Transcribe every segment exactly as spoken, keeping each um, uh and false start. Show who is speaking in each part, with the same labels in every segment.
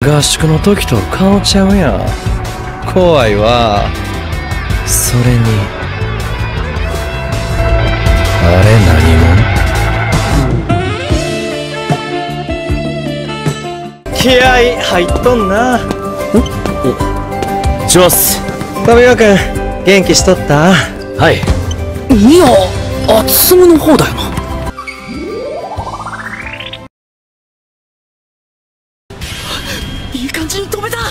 Speaker 1: 合宿の時と顔ちゃうやん。怖いわ。それにあれ何者？気合入っとんな。ん？ジョス。富岡君、元気しとった？はい。
Speaker 2: いや、あつむの方だよな。いい感じに止めた。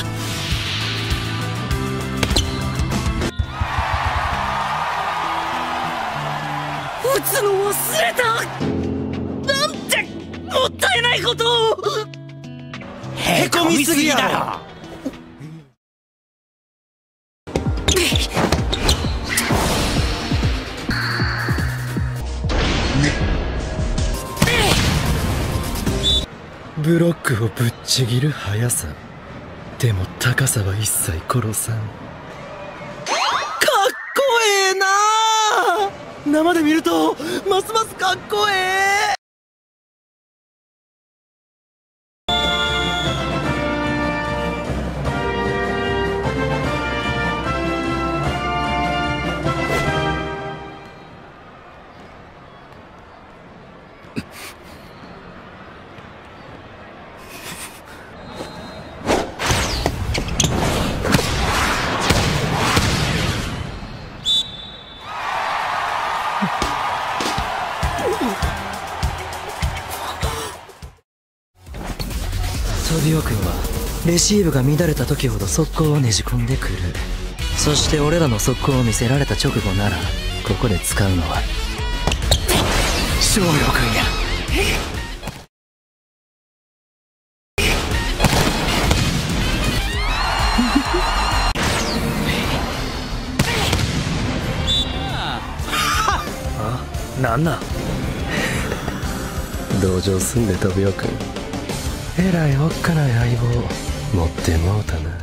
Speaker 2: 打つの忘れた。なんてもったいないことを。へこみすぎだよ。
Speaker 1: ブロックをぶっちぎる速さ。でも高さは一切殺さん。かっこええなあ。生で見るとますますかっこええ。トビオ君はレシーブが乱れた時ほど速攻をねじ込んでくる。そして俺らの速攻を見せられた直後ならここで使うのは翔陽君や。あ、なんなん同情すんでトビオ君。えらいおっかない相棒持ってもうたな。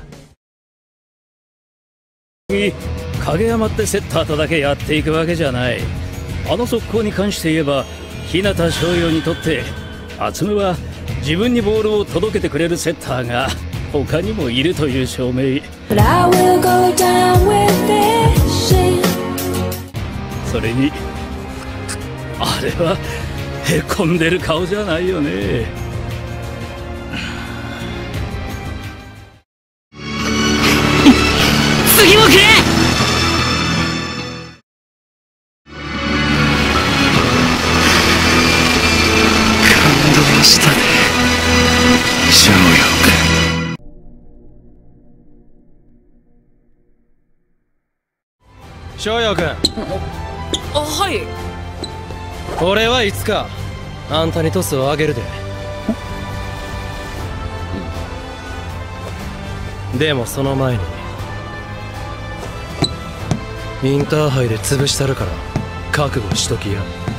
Speaker 3: 影山ってセッターとだけやっていくわけじゃない。あの速攻に関して言えば日向翔陽にとって厚夢は自分にボールを届けてくれるセッターが他にもいるという証明。それにあれはへこんでる顔じゃないよね。次もくれ。
Speaker 1: 感動したね翔陽君。翔陽君。
Speaker 2: あ、はい。
Speaker 1: 俺はいつかあんたにトスをあげるで。でもその前にインターハイで潰したるから覚悟しときや。